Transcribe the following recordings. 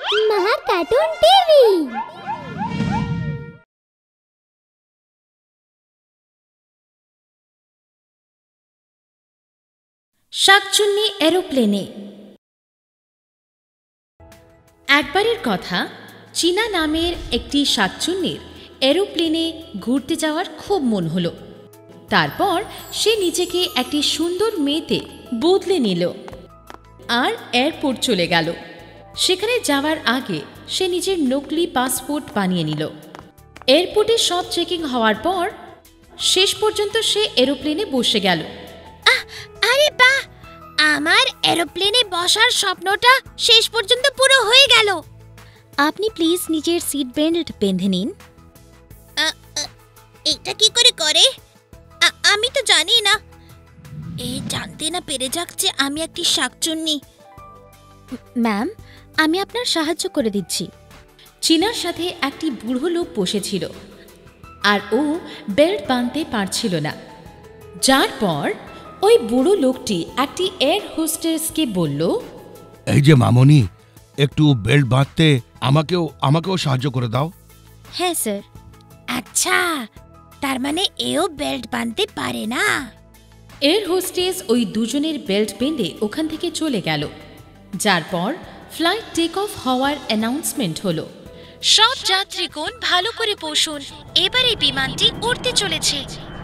মহা cartoon TV. শাকচুন্নি এরোপ্লেনে। একবারের কথা, চীনা নামের একটি শাকচুন্নির এরোপ্লেনে ঘুরতে যাওয়ার খুব মন হলো। তারপর সে নিজেকে একটি সুন্দর মেয়েতে বদলে নিল আর এয়ারপোর্ট চলে গেল। সেখানে যাওয়ার আগে সে নিজের নকলি পাসপোর্ট বানিয়ে নিল। এয়ারপোর্টে সব চেকিং হওয়ার পর শেষ পর্যন্ত সে এরোপ্লেনে বসে গেল। আরে বাহ, আমার এরোপ্লেনে বসার স্বপ্নটা শেষ পর্যন্ত পুরো হয়ে গেল। আপনি প্লিজ নিজের সিট বেল্ট বেঁধে নিন। এটা কি করে আমি তো জানি না। জানতে না পেরে যাক যে আমি একটি শাকচুন্নি। ম্যাম, আমি আপনার সাহায্য করে দিচ্ছি। চীনার সাথে একটি বুড়ো লোক বসেছিল আর ও বেল্ট বাঁধতে পারছিল না। যার পর ওই বুড়ো লোকটি একটি এয়ার হোস্টেসকে বলল, এই যে মামনি, একটু বেল্ট বাঁধতে আমাকেও সাহায্য করে দাও। হ্যাঁ স্যার। আচ্ছা, তার মানে এও বেল্ট বাঁধতে পারে না। এয়ার হোস্টেস ওই দুজনের বেল্ট বেঁধে ওখান থেকে চলে গেল। যার পর ফ্লাইট টেক অফ হওয়ার অ্যানাউন্সমেন্ট হলো। সব যাত্রীগণ ভালো করে বসুন, এবার এই বিমানটি উড়তে চলেছে।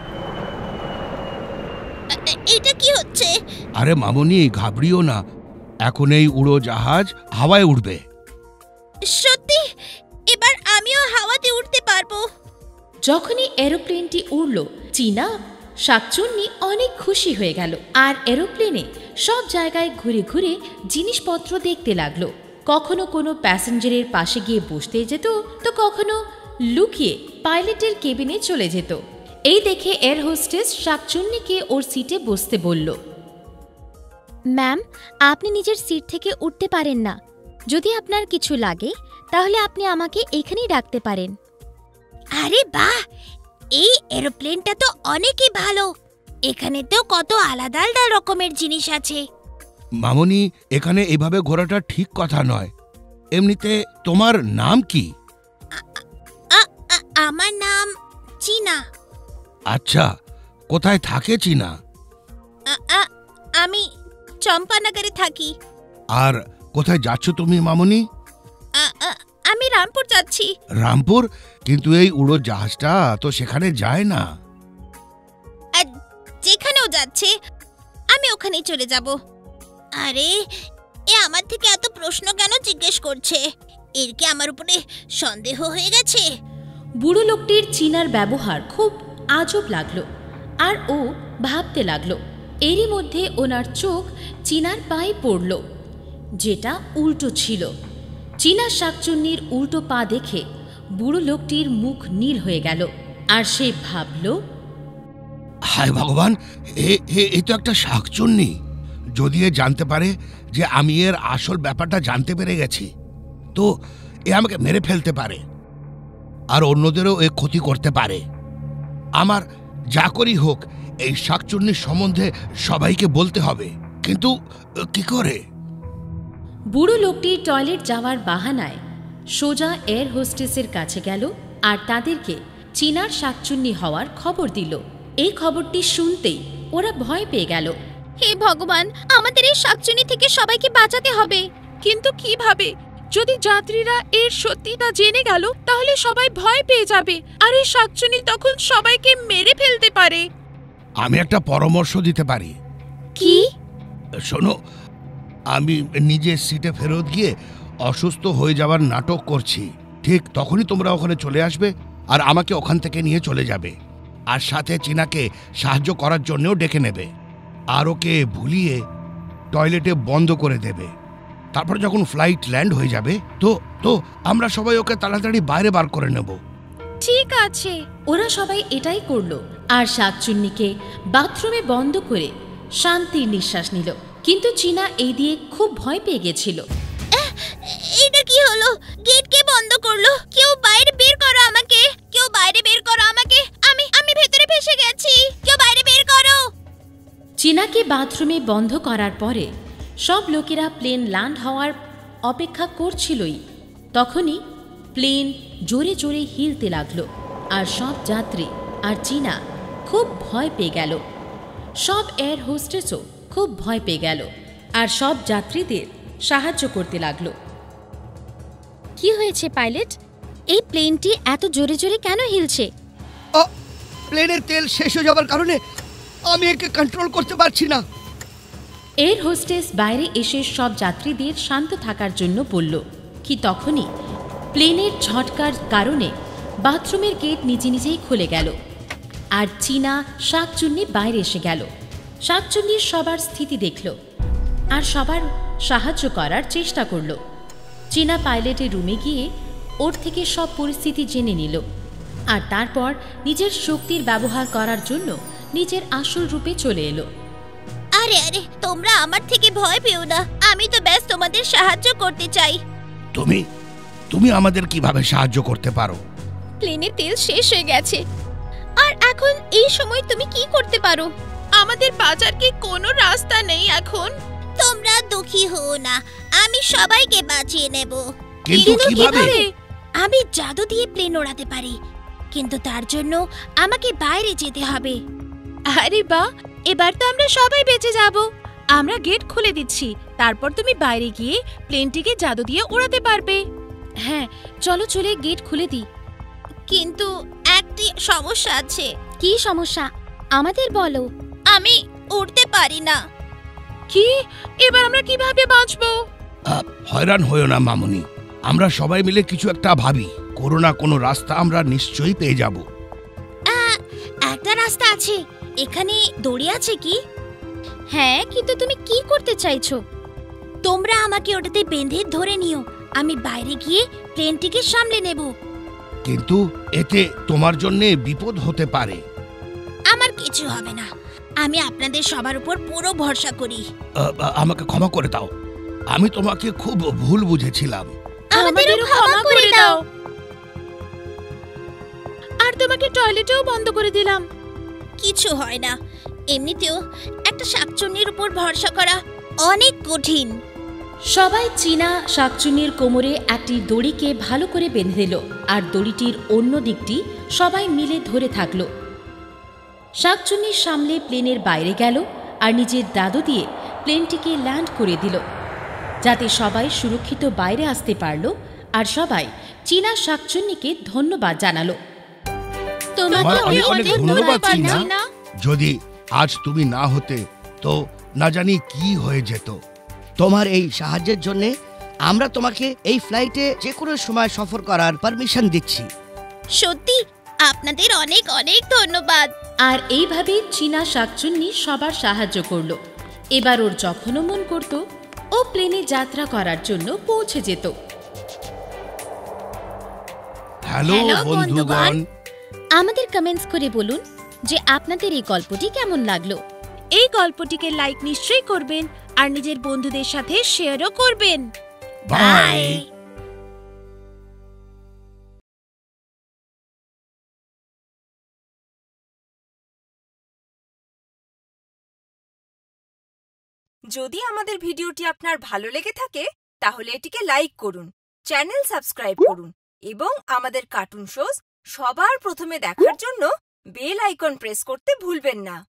এটা কি হচ্ছে? আরে মামনি, ঘাবড়িও না, এখন এই উড়োজাহাজ হাওয়ায় উঠবে। সত্যি? এবার আমিও হাওয়াতে উঠতে পারবো। যখনই এরোপ্লেনটি উড়ল, চীনা শাকচুন্নি অনেক খুশি হয়ে গেল আর এরোপ্লেনে সব জায়গায় ঘুরে ঘুরে জিনিসপত্র দেখতে লাগলো। কখনো কোনো প্যাসেঞ্জারের পাশে গিয়ে বসতে যেত, তো কখনো লুকিয়ে পাইলটের কেবিনে চলে যেত। এই দেখে এয়ার হোস্টেস শাকচুন্নিকে ওর সিটে বসতে বলল। ম্যাম, আপনি নিজের সিট থেকে উঠতে পারেন না। যদি আপনার কিছু লাগে তাহলে আপনি আমাকে এখানেই রাখতে পারেন। আরে বাহ, এই এরোপ্লেনটা তো অনেকই ভালো। এখানে তো কত আলাদা আলাদা রকমের জিনিস আছে। মামনি, এখানে এভাবে ঘোরাটা ঠিক কথা নয়। এমনিতে তোমার নাম কি? আমার নাম চীনা। আচ্ছা, কোথায় থাকে চীনা? আমি চম্পানগরে থাকি। আর কোথায় যাচ্ছ তুমি মামনি? আমি রামপুর যাচ্ছি। রামপুর? কিন্তু এই উড়োজাহাজটা তো সেখানে যায় না। যেখানেও যাচ্ছে আমি ওখানেই চলে যাব। আরে, আমার থেকে এত প্রশ্ন কেন জিজ্ঞেস করছে? এর কি আমার উপরে সন্দেহ হয়ে গেছে? বুড়ো লোকটির চীনার ব্যবহার খুব আজব লাগলো আর ও ভাবতে লাগলো। এরই মধ্যে ওনার চোখ চীনার পায়ে পড়ল, যেটা উল্টো ছিল। চীনা শাকচুন্নির উল্টো পা দেখে বুড়ো লোকটির মুখ নীল হয়ে গেল আর সে ভাবল, হায় ভগবান, এ তো একটা শাকচুন্নি। যদি এ জানতে পারে যে আমি এর আসল ব্যাপারটা জানতে পেরে গেছি, তো এ আমাকে মেরে ফেলতে পারে আর অন্যদেরও এ ক্ষতি করতে পারে। আমার যা করি হোক, এই শাকচুন্নির সম্বন্ধে সবাইকে বলতে হবে। কিন্তু কি করে? বুড়ো লোকটি টয়লেট যাওয়ার বাহানায় সোজা এয়ার হোস্টেসের কাছে গেল আর তাদেরকে চীনার শাকচুন্নি হওয়ার খবর দিল। এই খবরটি শুনতেই ওরা ভয় পেয়ে গেল। হে ভগবান, আমাদের এই শাকচুন্নি থেকে সবাইকে বাঁচাতে হবে। কিন্তু কিভাবে? যদি যাত্রীরা এর সত্যিটা জেনে গেল তাহলে সবাই ভয় পেয়ে যাবে আর এই শাকচুন্নি তখন সবাইকে মেরে ফেলতে পারে। আমি একটা পরামর্শ দিতে পারি। কি? শোনো, আমি নিজের সিটে ফেরত গিয়ে অসুস্থ হয়ে যাওয়ার নাটক করছি। ঠিক তখনই তোমরা ওখানে চলে আসবে আর আমাকে ওখান থেকে নিয়ে চলে যাবে, আর সাথে চীনাকে সাহায্য করার জন্যও ডেকে নেবে আর ওকে ভুলিয়ে টয়লেটে বন্ধ করে দেবে। তারপর যখন ফ্লাইট ল্যান্ড হয়ে যাবে তো আমরা সবাই ওকে তাড়াতাড়ি বাইরে বার করে নেব। ঠিক আছে। ওরা সবাই এটাই করলো আর শাকচুন্নিকে বাথরুমে বন্ধ করে শান্তির নিঃশ্বাস নিল। কিন্তু চীনা এই দিয়ে খুব ভয় পেয়ে গেছিল। এটা কি হলো? গেট কে বন্ধ করলো? কেউ বাইরে বের করো আমাকে, কেউ বাইরে বের করো আমাকে। আমি ভেতরে ফেসে গেছি, কেউ বাইরে বের করো। চীনাকে বাথরুমে বন্ধ করার পরে সব লোকেরা প্লেন ল্যান্ড হওয়ার অপেক্ষা করছিলই। তখনই প্লেন জোরে জোরে হিলতে লাগলো আর সব যাত্রী আর চীনা খুব ভয় পেয়ে গেল। সব এয়ার হোস্টেসও খুব ভয় পেয়ে গেল আর সব যাত্রীদের সাহায্য করতে লাগলো। কি হয়েছে পাইলট? এই প্লেনটি এত জোরে জোরে কেন হিলছে? প্লেনের তেল শেষ হয়ে যাবার কারণে আমি একে কন্ট্রোল করতে পারছি না। এয়ার হোস্টেস বাইরে এসে সব যাত্রীদের শান্ত থাকার জন্য বলল। কি তখনই প্লেনের ঝটকার কারণে বাথরুমের গেট নিজে নিজেই খুলে গেল আর চীনা শাকচুন্নি বাইরে এসে গেল। শাকচুন্নির সবার স্থিতি দেখল আর সবার সাহায্য করার চেষ্টা করল। চীনা পাইলটের রুমে গিয়ে ওর থেকে সব পরিস্থিতি জেনে নিল আর তারপর নিজের শক্তির ব্যবহার করার জন্য নিজের আসল রূপে চলে এলো। আরে আরে, তোমরা আমার থেকে ভয় পেও না, আমি তো ব্যাস তোমাদের সাহায্য করতে চাই। তুমি আমাদের কিভাবে সাহায্য করতে পারো? প্লেনের তেল শেষ হয়ে গেছে আর এখন এই সময় তুমি কি করতে পারো? আমাদের বাঁচার কি কোনো রাস্তা নেই এখন? তোমরা দুঃখী হও না, আমি সবাইকে বাঁচিয়ে নেব। কিন্তু কিভাবে? আমি জাদু দিয়ে প্লেন ওড়াতে পারি, কিন্তু তার জন্য আমাকে বাইরে যেতে হবে। আরে বাহ, এবার তো আমরা সবাই বেঁচে যাব। আমরা গেট খুলে দিচ্ছি, তারপর তুমি বাইরে গিয়ে প্লেনটিকে জাদু দিয়ে উড়াতে পারবে। হ্যাঁ, চলো চলে গেট খুলে দিই। কিন্তু একটি সমস্যা আছে। কি সমস্যা আমাদের বলো। আমি উড়তে পারি না। কি? এবার আমরা কিভাবে বাঁচবো? হয়রান হয়েও না মামুনি, আমরা সবাই মিলে কিছু একটা ভাবি। কোনো না কোনো রাস্তা আমরা নিশ্চয়ই পেয়ে যাব। একটা রাস্তা আছে, এখানে দড়ি আছে কি? হ্যাঁ, কিন্তু তুমি কি করতে চাইছো? তোমরা আমাকে ওটাতে বেঁধে ধরে নিও, আমি বাইরে গিয়ে প্লেনটিকে সামলে নেব। কিন্তু এতে তোমার জন্য বিপদ হতে পারে। আমার কিছু হবে না, আমি আপনাদের সবার উপর পুরো ভরসা করি। আমাকে ক্ষমা করে দাও, আমি তোমাকে খুব ভুল বুঝেছিলাম। আমাদেরও ক্ষমা করে দাও। আর তোমাকে টয়লেটেও বন্ধ করে দিলাম। কিছু হয় না, এমনিতেও একটা শাকচুন্নির উপর ভরসা করা অনেক কঠিন। সবাই চীনা শাকচুন্নির কোমরে একটি দড়িকে ভালো করে বেঁধে দিল আর দড়িটির অন্য দিকটি সবাই মিলে ধরে থাকল। শাকচুন্নির সামনে প্লেনের বাইরে গেল আর নিজের দাদু দিয়ে প্লেনটিকে ল্যান্ড করে দিল, যাতে সবাই সুরক্ষিত বাইরে আসতে পারল। আর সবাই চীনা শাকচুন্নিকে ধন্যবাদ জানালো। তোমাকে অনেক ধন্যবাদ চীনা। যদি আজ তুমি না হতে তো না জানি কি হয়ে যেত। তোমার এই সাহায্যের জন্য আমরা তোমাকে এই ফ্লাইটে যে কোনো সময় সফর করার পারমিশন দিচ্ছি। সত্যি আপনাদের অনেক অনেক ধন্যবাদ। আর এইভাবে চীনা শাকচুন্নি সবার সাহায্য করল। এবার ওর যখনও মন করত ও প্লেনে যাত্রা করার জন্য পৌঁছে যেত। হ্যালো বন্ধুগণ, আমাদের কমেন্টস করে বলুন যে আপনাদের এই গল্পটি কেমন লাগলো। এই গল্পটিকে লাইক নিশ্চয়ই করবেন আর নিজের বন্ধুদের সাথে শেয়ারও করবেন। বাই। যদি আমাদের ভিডিওটি আপনার ভালো লেগে থাকে তাহলে এটিকে লাইক করুন, চ্যানেল সাবস্ক্রাইব করুন এবং আমাদের কার্টুন শোজ সবার প্রথমে দেখার জন্য বেল আইকন প্রেস করতে ভুলবেন না।